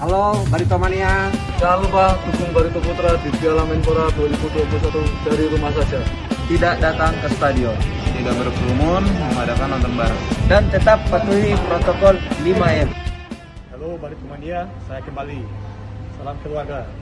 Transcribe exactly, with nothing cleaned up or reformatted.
Halo Barito Mania. Jangan lupa dukung Barito Putra di Piala Menpora dua ribu dua puluh satu dari rumah saja. Tidak datang ke stadion, tidak berkerumun, mengadakan nonton bareng, dan tetap patuhi protokol lima M. Halo Barito Mania, saya kembali. Salam keluarga.